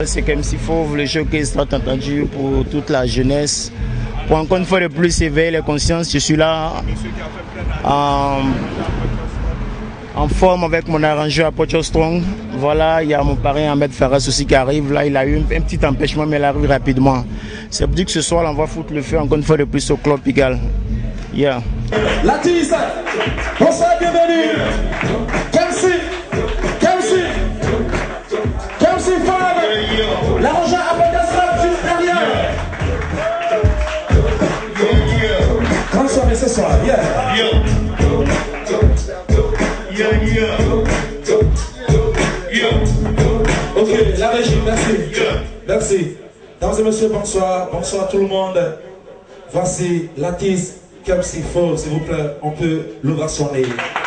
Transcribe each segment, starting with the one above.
c'est KMC Fauve, le show qui est attendu pour toute la jeunesse. Pour encore une fois de plus éveiller les consciences, je suis là en forme avec mon arrangeur Pocho Strong. Voilà, il y a mon parrain Ahmed Fares aussi qui arrive. Là, il a eu un petit empêchement, mais il arrive rapidement. C'est pour dire que ce soir, là, on va foutre le feu encore une fois de plus au Club Pigalle. Yeah. Latisse, bonsoir, bienvenue. KMC Fauve, l'arrangeur Abadasra juste derrière. Grande soirée ce soir, yeah. Ok, la régie, merci. Merci. Mesdames et messieurs, bonsoir. Bonsoir tout le monde. Voici Latisse, KMC Fauve, s'il vous plaît. On peut l'ovationner.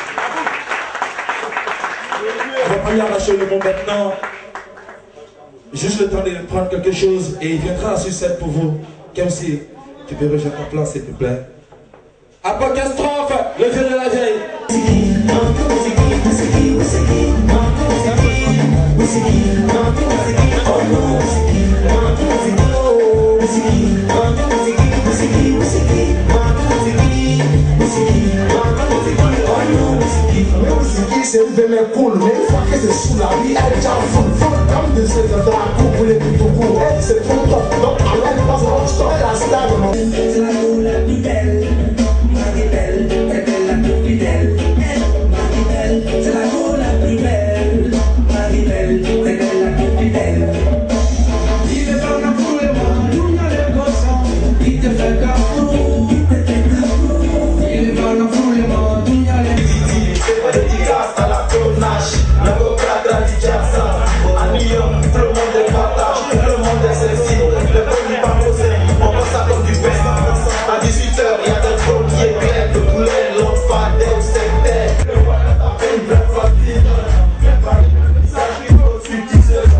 On va pas y arracher le mot maintenant. Juste le temps de prendre quelque chose et il viendra sur scène pour vous. KMC, tu peux rejoindre ta place, s'il te plaît. Apocastrophe, le vieux de la vieille. C'est vraiment cool, mais une fois que c'est sous la vie, elle est déjà full comme de ces dans la coupe pour les tout c'est trop top, donc elle est pas en stop, la star. C'est la cool la plus belle, Marie Belle, c'est la plus fidèle, Marie Belle, c'est la cool la plus belle, Marie Belle, c'est la plus fidèle. Il est dans la foule et moi, nous y a les gossons, il te fait carton, il est dans la foule et moi, nous y a les dédicace à la tournage, la coca du jazza, à Lyon, tout le monde est partage, tout le monde est sexy, le premier pas posé, on voit ça comme du pain. À 18h, il y a des premiers crêpes, le poulet, l'enfant, des sectaires, le roi de ta peine, le fatigué, ça qui vaut 10 heures,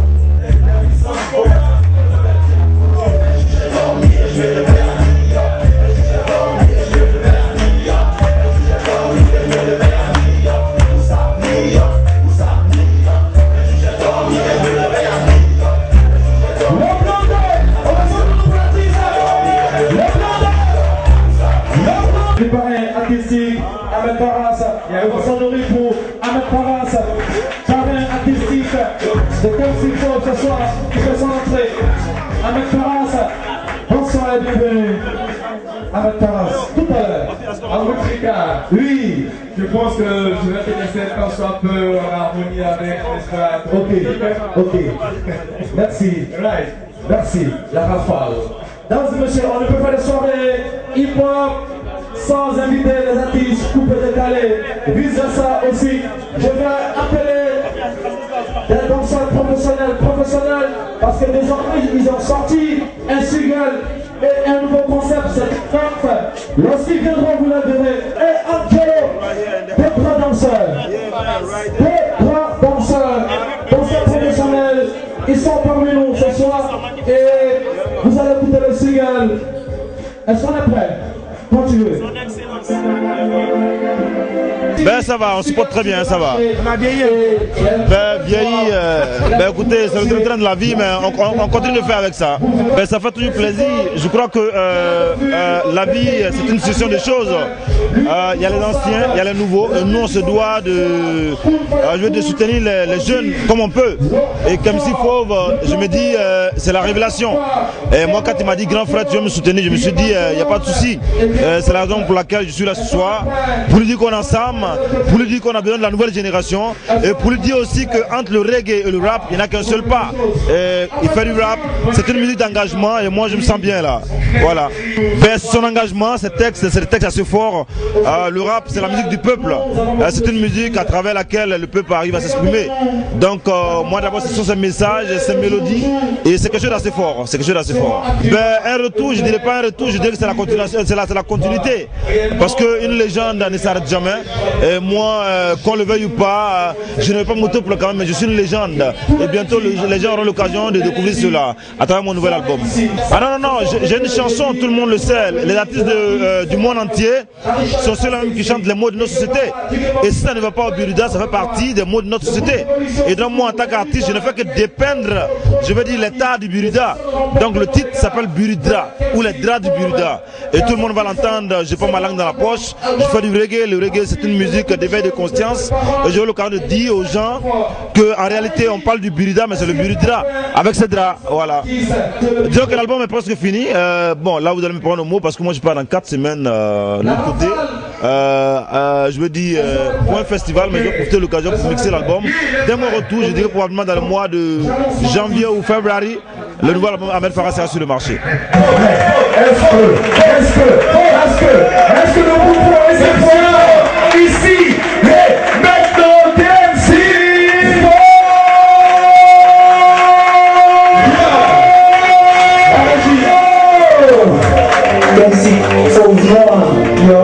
Ahmed Faras, il y a eu sonnerie pour Ahmed Faras, parrain artistique de KMC Fauve ce soir, qui fait son entrée. Ahmed Faras, bonsoir et bienvenue. Ahmed Faras, tout à l'heure. Africa, oui, je pense que je vais te laisser quand soit un peu en harmonie avec l'escalade. Ok. Merci. Right. Merci. La rafale. Mesdames et messieurs, on ne peut pas de soirée hip-hop sans inviter les artistes coupés décalés. Vice versa aussi, je vais appeler des danseurs professionnels, parce que désormais ils ont sorti un single et un nouveau concept, c'est Trump. Lorsqu'ils viendront, vous le verrez. Et Angelo, deux trois danseurs professionnels, ils sont parmi nous ce soir et vous allez écouter le single. Est-ce qu'on est prêts? Continuez. Ben ça va, on se porte très bien, ça va. On a vieilli. Ben vieilli, écoutez, c'est le train de la vie, mais on continue de faire avec ça. Ben ça fait toujours plaisir. Je crois que la vie, c'est une succession de choses. Il y a les anciens, il y a les nouveaux. Et nous, on se doit de soutenir les jeunes comme on peut. Et KMC Fauve, je me dis, c'est la révélation. Et moi, quand il m'a dit grand frère, tu veux me soutenir, je me suis dit, il n'y a pas de souci. C'est la raison pour laquelle je suis là ce soir, pour lui dire qu'on est ensemble, pour lui dire qu'on a besoin de la nouvelle génération, et pour lui dire aussi qu'entre le reggae et le rap, il n'y en a qu'un seul pas. Il fait du rap, c'est une musique d'engagement, et moi je me sens bien là. Voilà. Ben, son engagement, c'est des textes assez forts. Le rap, c'est la musique du peuple. C'est une musique à travers laquelle le peuple arrive à s'exprimer. Donc moi d'abord, ce sont ces messages, ces mélodies, et c'est quelque chose d'assez fort. C'est quelque chose d'assez fort. Ben, un retour, je dirais pas un retour, je dirais que c'est la continuation, c'est la continuité. Parce qu'une légende ne s'arrête jamais. Et moi, qu'on le veuille ou pas, je ne vais pas m'auto-proclamer, mais je suis une légende. Et bientôt, les gens auront l'occasion de découvrir cela à travers mon nouvel album. Ah non, j'ai une chanson, tout le monde le sait. les artistes du monde entier sont ceux-là qui chantent les mots de notre société. Et si ça ne va pas au Buruda, ça fait partie des mots de notre société. Et donc moi, en tant qu'artiste, je ne fais que dépeindre, je veux dire, l'état du Buruda. Donc le titre s'appelle Burudra, ou les draps du Buruda. Et tout le monde va l'entendre, j'ai pas ma langue dans la poche, je fais du reggae. Le reggae, c'est une musique d'éveil de conscience. Et j'ai l'occasion de dire aux gens qu'en réalité, on parle du Buruda, mais c'est le Burudra, avec ces draps, voilà. Disons que l'album est presque fini. Bon, là, vous allez me prendre au mot, parce que moi, je pars dans 4 semaines de l'autre côté. Je veux dire, pour un festival, mais je vais profiter de l'occasion pour mixer l'album. Dès mon retour, je dirais probablement dans le mois de janvier ou février, le nouvel album Ahmed Farah sera sur le marché. Est-ce que nous pouvons essayer ici et maintenant DMC? DMC, faut voir, yo.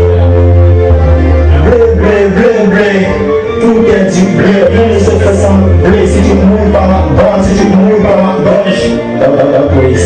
Blé, tout est du blé, rien ne se fait sans blé. Si tu mouilles par ma bonne, si tu mouilles par ma gauche, dans police.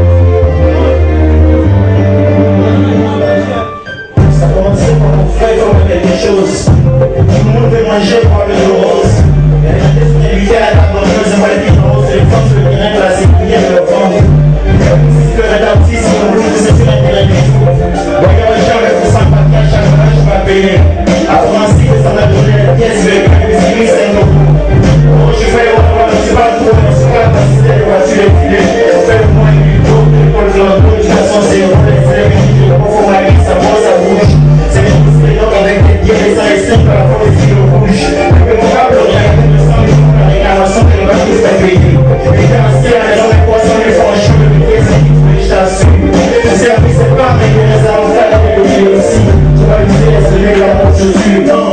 Ça commence par mon frère, il faut quelque chose. Tout le monde veut manger par le rose. Il y a des spécialités à la table, je ne sais pas les différences, les femmes se viennent classiques, ils viennent le vendre. Si tu veux d'artiste, si on veut que c'est sur Internet du tout. Regarde, jamais pour 5 papiers, à chaque fois, je vais payer. Après, ainsi que ça m'a donné la pièce, je vais payer, c'est lui, c'est nous. Je fais le roi, je ne sais pas trop, je ne sais pas si c'est les voitures effilées. Je fais le moins du tout, pour le lot, de toute façon, c'est le les élèves, je confonds ma vie, ça bouge, ça bouge. C'est les pouces pédants avec des bières, et ça est simple, à la fois les styles rouges. Le vocable, rien, le sang, les gens, la réclamation, que le bateau s'est payé. Les terrassiers, les gens, les poissons, les franchis, le métier, c'est qui tous les chasseurs. Le service, c'est pas, mais les allons faire la mélodie aussi. Tu vas lui dire, c'est les gars, je suis dans.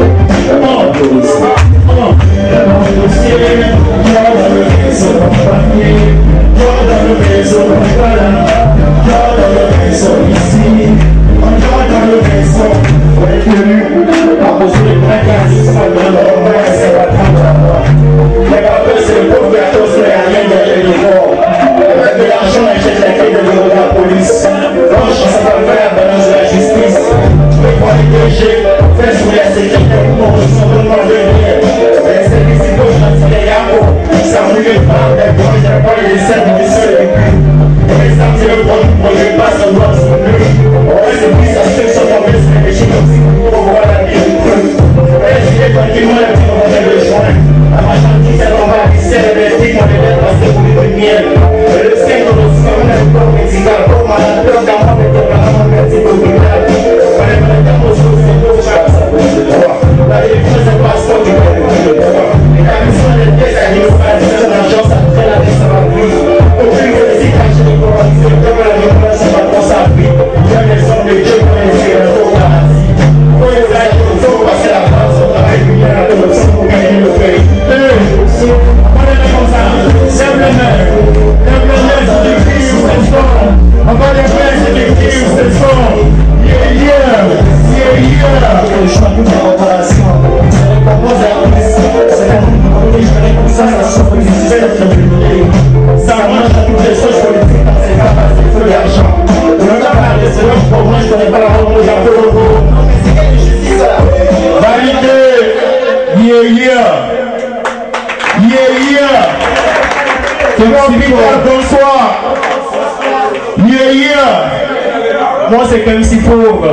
Moi c'est comme si pauvre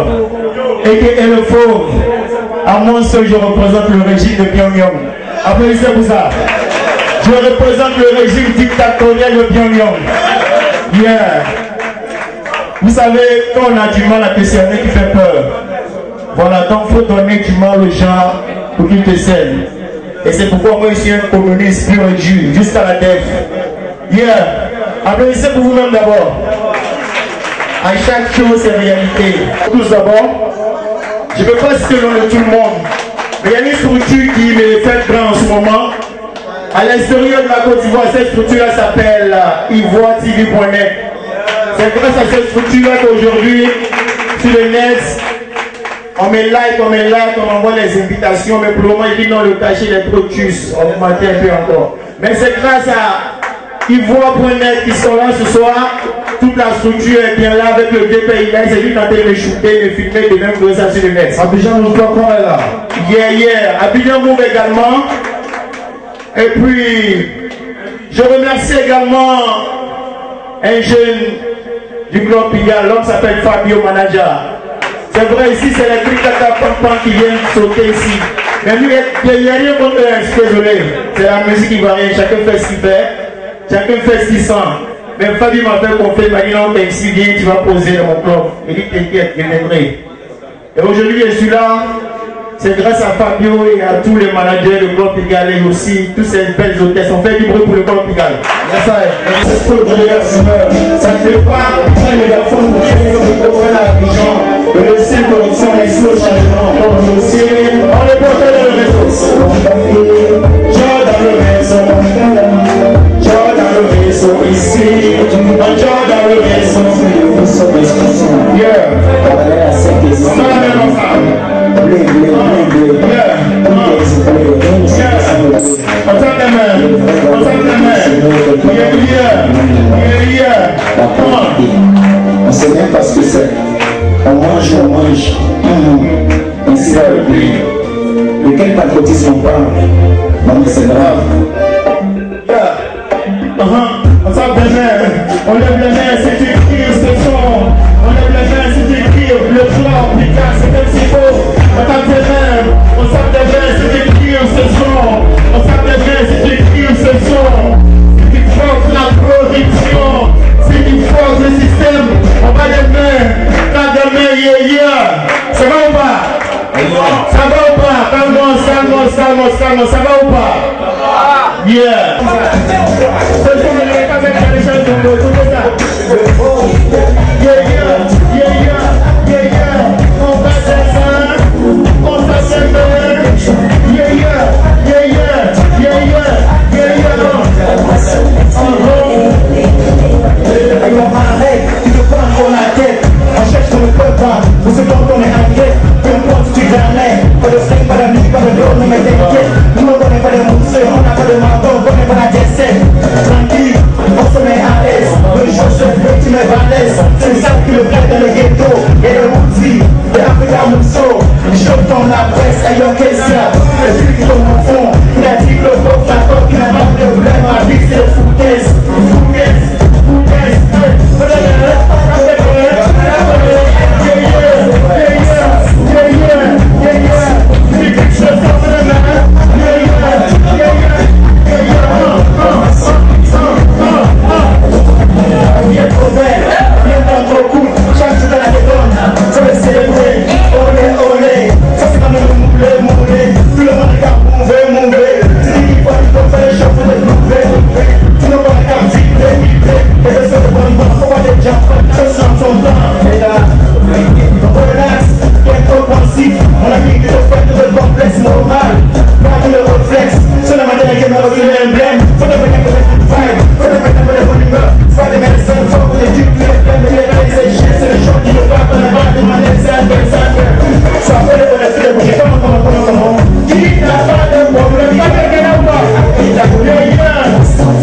et que est le pauvre. À moi seul je représente le régime de Pyongyang. Applaudissez pour ça. Je représente le régime dictatorial de Pyongyang. Yeah. Vous savez, quand on a du mal à te cerner qui fait peur. Voilà, donc il faut donner du mal aux gens pour qu'ils te cernent. Et c'est pourquoi moi je suis un communiste pur et dur, jusqu'à la def. Yeah. Applaudissez pour vous-même d'abord. À chaque chose, c'est réalité. Tous d'abord, je ne veux pas citer le nom de tout le monde, mais il y a une structure qui me fait grand en ce moment. À l'extérieur de la Côte d'Ivoire, cette structure-là s'appelle ivoiretv.net. C'est grâce à cette structure-là qu'aujourd'hui, sur le net, on met like, on envoie les invitations, mais pour le moment, il dit non, le cachet des productus, on augmente un peu encore. Mais c'est grâce à ivoire.net qui sont là ce soir, toute la structure est bien là avec le DPI. Là, c'est lui qui a tenté de me shooter, de filmer, de même trouver ça sur le net. Abidjan nous voit quand elle est là. Yeah. Abidjan Move également. Et puis, je remercie également un jeune du club Pigalle, l'homme s'appelle Fabio Manager. C'est vrai, ici c'est les Krikata Pampan qui viennent sauter ici. Mais lui, il n'y a rien contre eux, je suis désolé. C'est la musique qui va rien, chacun fait ce qu'il fait, chacun fait ce qu'il sent. Mais Fabio m'a fait confiance, il m'a dit non, t'es ici, viens, tu vas poser dans mon club. Il dit t'inquiète, je viendrai. Et aujourd'hui, je suis là. C'est grâce à Fabio et à tous les managers du club Pigalle et aussi tous ces belles hôtesses. On fait du bruit pour le club Pigalle. Ça ne fait pas un mégaphone pour créer l'Abidjan. Le style corruption et le changement. On est porté dans le réseau. Genre dans le réseau. Genre dans le réseau ici. Genre dans le réseau. Yeah. On a la même ensemble. On sait même pas ce que c'est. On mange. On sait de quel patriotisme on parle. Non mais c'est grave. On s'en bien. On lève les mains, c'est écrire ce son. On lève les mains, c'est écrire le plan, Pigalle, c'est comme s'il faut. On tape des mains, on tape des mains, c'est écrire ce son. On tape des mains, c'est écrire ce son. C'est qui force la corruption, c'est qui force le système. On va les mains, tape des mains, yeah. Ça va ou pas? Ça va ou pas? Calme, ça va ou pas? Yeah. Vous savez qu'on est inquiet, peu importe si tu gagnes, pas de flingue, pas de musique, pas de drone, mais t'inquiète. Nous on connaît pas de mousseux, on n'a pas de marteau, on connaît pas la jet-set. Tranquille, on se met à l'aise, le chausseur, le petit met à l'aise. C'est ça qui le plaît dans le ghetto, et le Woodsie, et Africa Mousseau. Je dans la presse, ayant question, le truc qui tombe au fond. Il a dit que le pauvre d'accord, qu'il n'a pas de problème, à vie c'est le foutaise. On a mis le fait de le complexe normal. Pas de le réflexe. Sur la matière qui m'a reçu l'emblème. Faut de venir pour le vibe. Faut de venir pour le bonne humeur. Pas de médecins, faut pour les ducs, les femmes, les réalités, c'est chier. C'est le choc qui ne va pas la barre de ma laisse à faire ça. Soit fait de bonnes filles, bouger comment. Qui n'a pas de problème, pas de quelqu'un ou pas. Qui t'a voulu, yeah.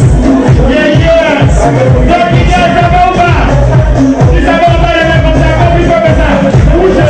Donc, il y a ça va ou pas? Si ça va ou pas, les mecs comme ça, comme il faut que ça. Bougez.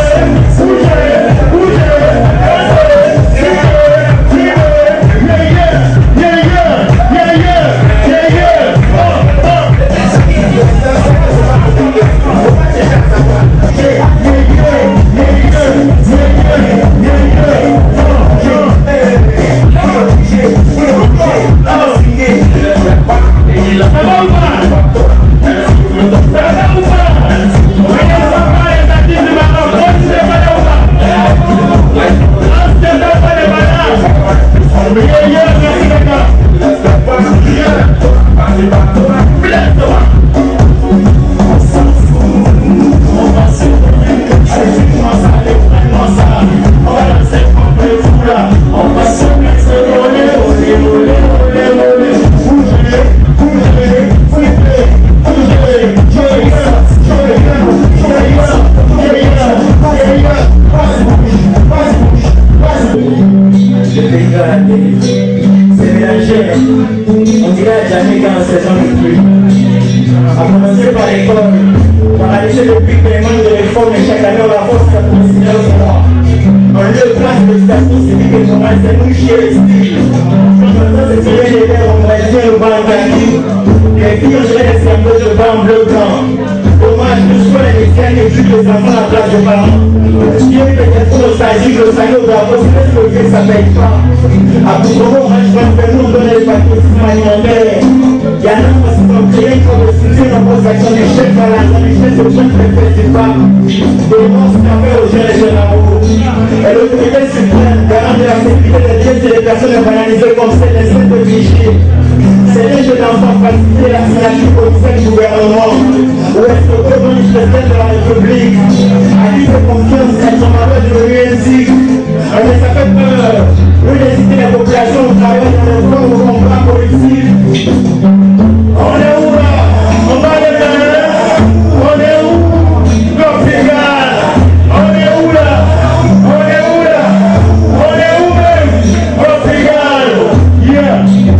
fort, mais chaque année on la force, ça pour signer au mois. On le place de station civique et normale, c'est nous chier les styles. Maintenant, c'est tiré les verres, on va dire le banc kaki. Les filles, on dirait des cerveaux de banc bleu blanc. Dommage que je sois les médecins et juste les enfants à la place de parents. Qui est peut-être nostalgique, le salut au drapeau, c'est le que ça paye pas. À tout moment, on reste dans le nous, on donne les patriotismes alimentaires. Il y a un homme qui sont créés pour le soutien dans vos actions d'échec dans la richesse aux jeunes qui ne font pas. Démence qui a fait aux jeunes et jeunes amours. Et l'autorité suprême, garant de la sécurité des biens et des personnes banalisées comme celle des saints de Vichy. C'est les jeunes enfants falsifiés la signature officielle du gouvernement. Où est-ce que le gouvernement président de la République a dit de confiance à son malheur de l'UNC. Mais ça fait peur. Vous incitez la population au travail dans le fond au combat politique. On est où là? On va les faire. On est où? L'Opégal. On est où là? On est où là? On est où même? L'Opégal. Yeah.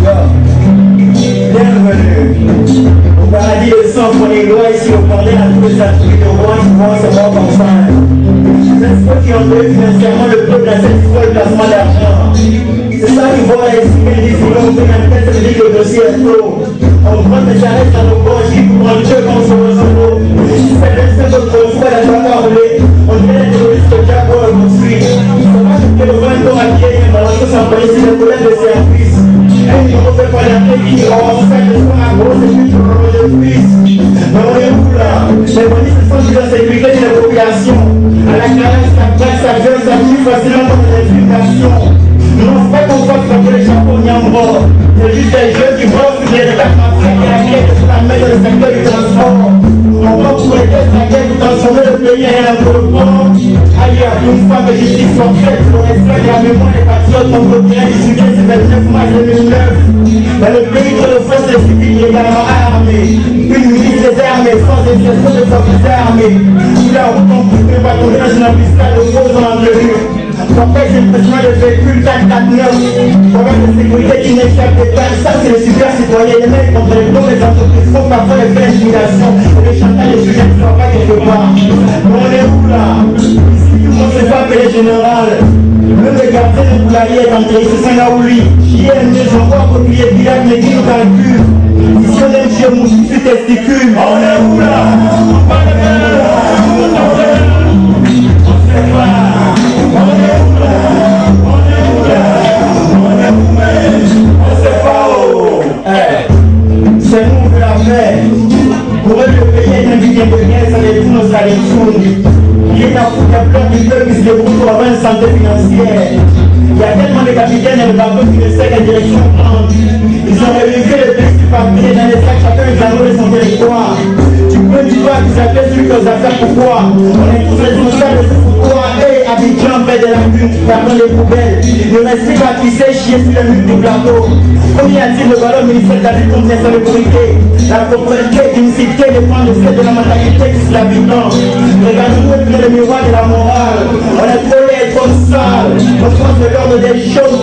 Bienvenue au paradis de sang pour les lois ici au Condé à tous les attributs de roi qui vont se voir comme ça. C'est ce qui emploie financièrement le peuple à cette fois le placement d'argent. C'est ça qu'ils voient ici, mais ils disent qu'on peut même peut-être se dire que le dossier est clos. On prend des charrettes dans nos poches qui pour un jeu comme sur le solo. C'est le simple contrôle à trois parler. On dirait des terroristes au Cap pour le construire. C'est pas que le 20 ans à pied, mais balance sans police, le collègue de service. Et on ne fait pas la tête qui en fait le soin à gros, c'est plus pour le fils. Mais on est où là? Les polices sont de la sécurité de la population. À la caresse, ça brasse, ça vient, ça tue facilement dans les explications. Nous n'avons pas qu'on fasse comme les chapeaux niambres. C'est juste des jeux qui voient sur les rédacteurs et la quête pour la mettre dans le secteur du transport. On va pour aider sa quête pour transformer le pays en un port. Ailleurs, une fois que justice soit faite, le respect de la mémoire des patriotes contre le du juillet du 29 mars 2009. Dans le pays de nos forces civiles également armées. Une milice des armées, sans exception de forces armées. Sous la route, on peut pas tomber dans une embuscade de faux en envergure. Pourquoi j'ai besoin de véhicules 4x9? Problème de sécurité qui n'échappe pas. Ça, c'est les super citoyens. Les mecs contre les pauvres, les entreprises font parfois les faits d'intimidation. Et les chantages, les sujets qui ne sont pas quelque part. Mais on est où là? Ici, tout le monde ne s'est pas appelé général. Même les gardiens de poulailler est entré, c'est Sangaouli. Qui aime mieux son propre pied, Pilat, mais qui nous calcule. Ici, on aime chez Moussou, tu testicules. On est où là? On parle de c'est nous qui la fait. Pour eux, le pays est un bien de rien, ça les fout nos salitudes. Il est à foutre la pleurs du peuple qui se débrouille pour avoir une santé financière. Il y a tellement de capitaines et de bateaux qui ne savent quelle direction prendre. Ils ont réussi les pays du papier dans les sacs, chacun est dans de son territoire. Tu peux dire à vous appeler celui qui aux affaires, pourquoi? On est tous responsables de ce pourquoi. Et Abidjan fait de la pub, pardon les poubelles. Ne restez pas qui sait chier sur les murs du plateau. Combien a-t-il de valeur ministère de la vie contre l'insalubrité? La propriété d'une cité dépend de celle de la mentalité qui se l'habitant. Regardez-nous bien le miroir de la morale. On est collé comme sale. On pense de l'ordre des choses.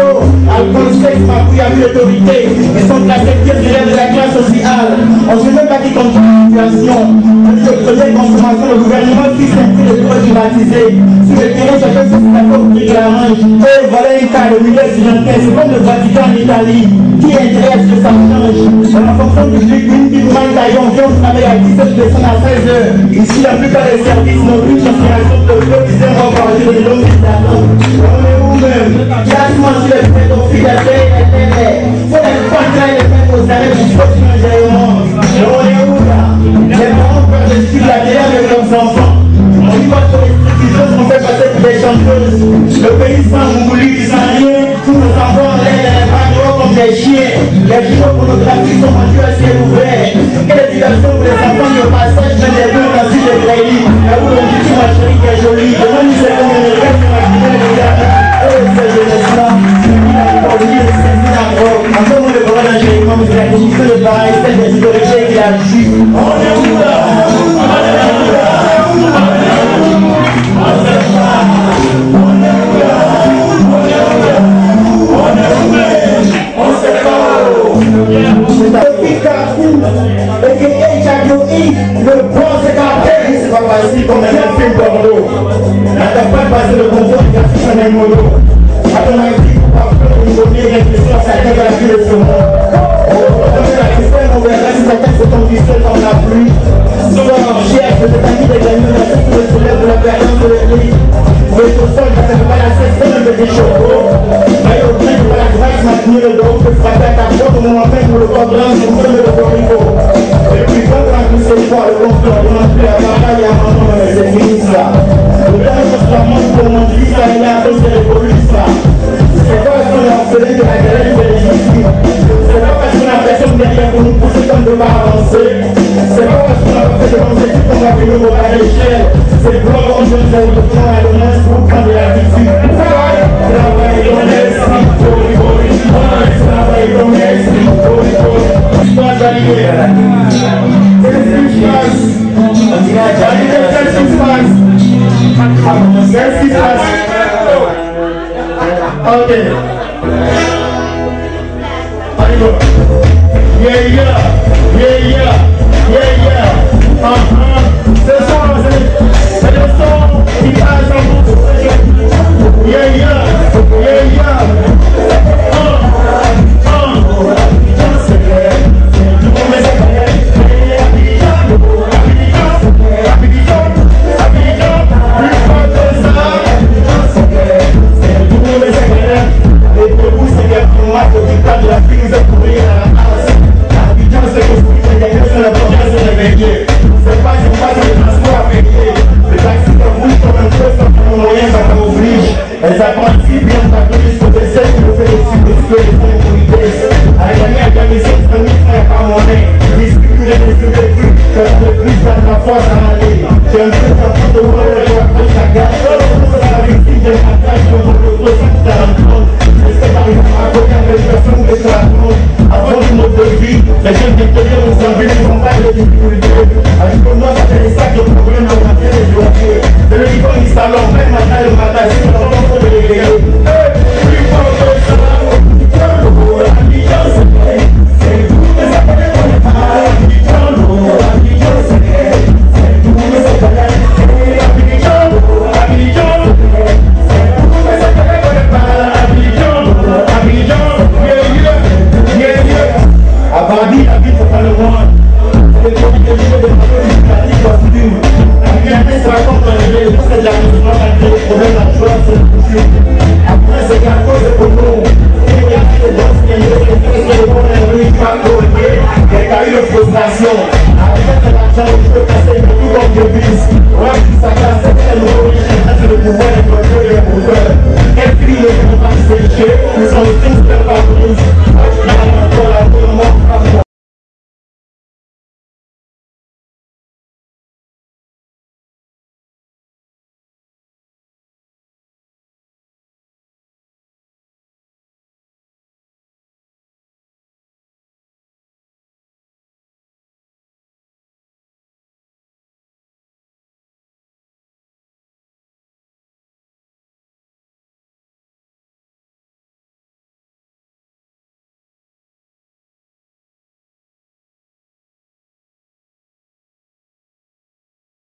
Alcool, sexe, mafouille, abus d'autorité. Ils sont classés pires de la classe sociale. On ne sait même pas qui contrôle la situation. On dit le premier consommation, le gouvernement qui s'intéresse de tout privatiser. Sur le terrain, chacun sait la faute qui l'arrange. Et voilà une cas de milieu estudiantin. C'est comme le Vatican en Italie. Qui intéresse que ça change? Dans la fonction publique, une petite main d'ailleurs, on vient travailler à 17 personnes à 16 heures. Ici, la plupart des services n'ont plus de considération de l'eau qui s'est reparti de l'homme qui t'attend. On est où même? Classement sur les pédophiles, la paix, la télé. Faut les contrats et les peines aux arrêts du sport sur l'ingénieur. On est où là? Les parents peuvent suivre la télé avec leurs enfants. On dit pas que les structures qu'on fait passer pour des chanteuses. Le pays sans Mongolie, sans rien. Tous nos enfants, les bras comme des chiens. Les vidéos pornographiques sont vendus à ciel ouvert. Quelle éducation pour les enfants de passage dans les deux dans une éclairée. Là où on dit ma chérie qui est jolie. Demande-lui c'est comme une rêve sur la vidéo de regarder. Oh, cette jeunesse-là. Il a pas oublié de se sentir en robe. En ce moment, le bras d'Angélique, c'est la condition de pareil, celle des autorités qui a dit. On est où là? On est où là? On sait pas. On est où là? fait Bordeaux. La campagne passée le contrôle du quartier Saint-Mono. À ton avis, par peur de nous donner l'impression à sa tête à la vie de ce monde. La Christelle, on verra si sa tête se tombe du ciel comme la pluie. Sors, chef, de cet ami des gagnants, la tête se soulève de la période de l'église. Mais au sol, ça ne fait pas la cesse, c'est un des chevaux. Mais au plein de la grâce, maintenir le dos, peut frapper à ta porte au moment même où le corps blanc nous donne le corriveau. Et puis quand on a tous ces fois, le complot, on n'a plus à parler, à un moment, c'est fini ça. Le dernier transformant pour mon vie, ça il y a un peu de révolu ça. C'est pas parce qu'on est orphelin que la galère est légitime. C'est pas parce qu'on a personne derrière pour nous pousser comme de pas avancer. C'est pas parce qu'on a pas fait de l'objectif qu'on va finir au bas de l'échelle. C'est blanc, on donne le plan à l'honneur pour prendre de l'attitude. Travaille ton esprit, boli boli. Travaille ton esprit, boli boli. Pas d'allier. Qu'est-ce qui se passe? Qu'est-ce qui se passe? Qu'est-ce qui se passe? Ok. Allez, yeah, yeah, yeah, yeah, yeah, yeah. C'est ça, c'est le son qui passe en boucle. Yeah, yeah, yeah, yeah. Elles apprennent si bien ta police que des ailes qui le fait dessus, des feux, des fonds de politesse. À gagner, c'est un frère par mon nez. Discute les plus, que le plus dans la force à aller. J'ai un peu d'enfant de voir le joie de ta gare. La victime de la tâche, je veux le ressent dans le monde. Je sais pas, il m'a raconté avec personne que je raconte. Avant du mode de vie, les jeunes qui te disent, nous envie, ils font pas de difficultés. Avec moi, ça fait des sacs de problèmes.